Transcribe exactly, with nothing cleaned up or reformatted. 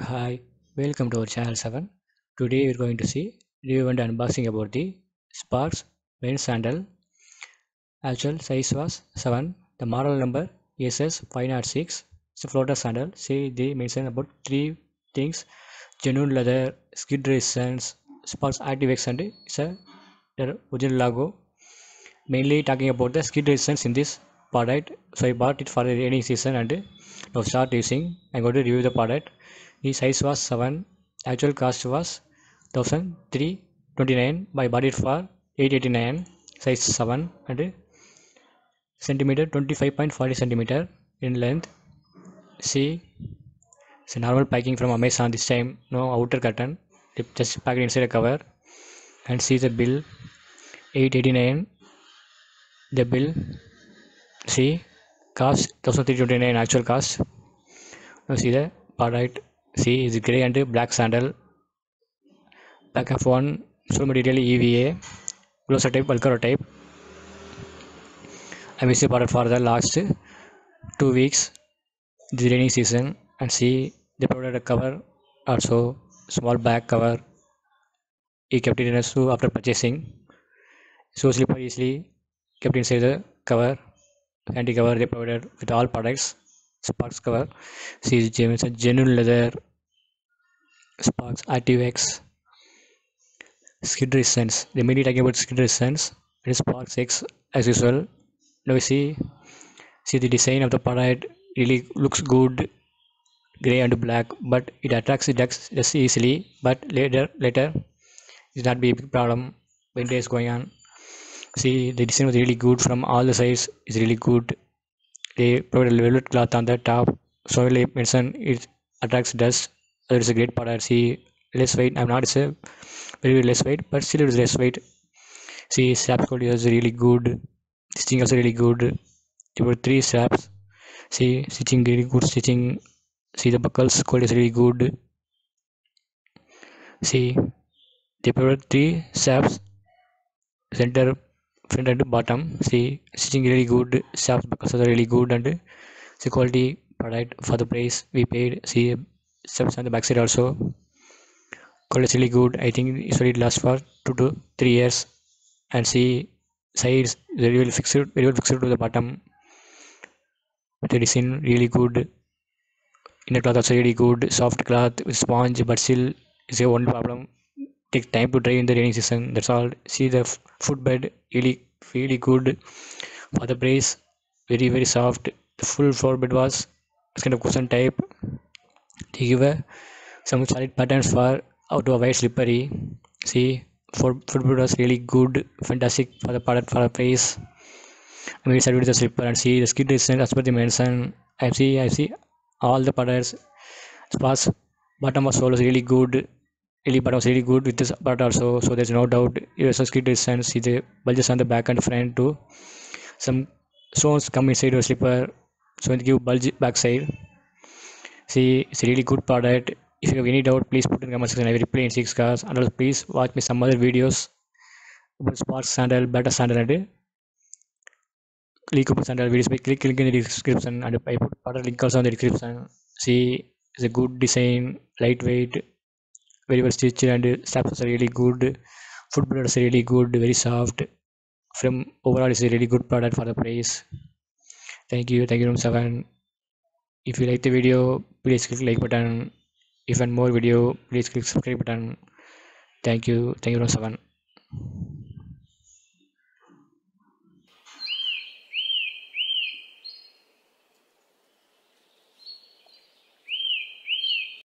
Hi, welcome to our channel seven. Today we're going to see review and unboxing about the Sparks men's sandal. Actual size was seven. The model number S S five oh six. It's a floater sandal. See, they mention about three things: genuine leather, skid resistance, Sparks Activex, and it's a their original logo. Mainly talking about the skid resistance in this product. So I bought it for the rainy season and now start using. I'm going to review the product. The size was seven. Actual cost was one thousand three hundred twenty-nine. I bought it for eight hundred eighty-nine. Size seven and centimeter twenty-five point four zero centimeter in length. See, it's a normal packing from Amazon this time. No outer curtain. Just packed inside a cover. And see the bill. eight hundred eighty-nine. The bill. See, cost one thousand three hundred twenty-nine actual cost. Now see the product. See, is grey and black sandal. Back of one, so material E V A, closer type, Velcro type. I missed the product for the last two weeks, the rainy season, and see they provided a cover, also small back cover. He kept it in a shoe after purchasing. So slipper easily kept inside the cover. Anti cover they provided with all products. Sparks cover. See, it's a genuine leather. Sparks Activex. Skid resistance. They mainly talking about skid resistance. It is Sparks X as usual. Now we see see the design of the product really looks good, gray and black, but it attracts the ducks just easily. But later later it not be a big problem when days going on. See, the design was really good from all the sides. Is really good. They provided a velvet cloth on the top, so they mention it attracts dust. That is a great product. See, less weight. I'm not say very less weight, but still it is less weight. See, straps quality is really good. This thing also really good. There were three straps. See, stitching really good stitching. See, the buckles quality is really good. See, they provide three straps, center, front and bottom. See, stitching really good. Straps buckles are really good and see quality product for the price we paid. See, straps on the back side also. Quality is really good. I think it will last for two to three years. And see, sides very well fixed, very well fixed to the bottom. The design really good. Inner cloth also really good. Soft cloth with sponge, but still is a one problem. Take time to dry in the rainy season. That's all. See the footbed really really good for the price. Very very soft. The full floor bed was this kind of cushion type. They give a, some solid patterns for how to avoid slippery. See, for footbed was really good, fantastic for the product for the price. I mean, with the slipper and see the skid resistance as per the mention. I see, I see all the products. Splash bottom was also really good. Really bottom was really good with this product also. So there's no doubt. U S skid resistance. See the bulges on the back and front too. Some stones come inside your slipper, so it give bulge backside. See, it's a really good product. If you have any doubt, please put in the comment section. I will reply in six cars. And also please watch me some other videos about Sparks sandal, better sandal, and clickable sandal videos. By click link in the description, and I put product link also in the description. See, it's a good design, lightweight, very well stitched, and straps are really good. Footbed is really good, very soft. From overall, it's a really good product for the price. Thank you, thank you, room seven. If you like the video, please click like button. If you want more video, please click subscribe button. Thank you, thank you, room seven.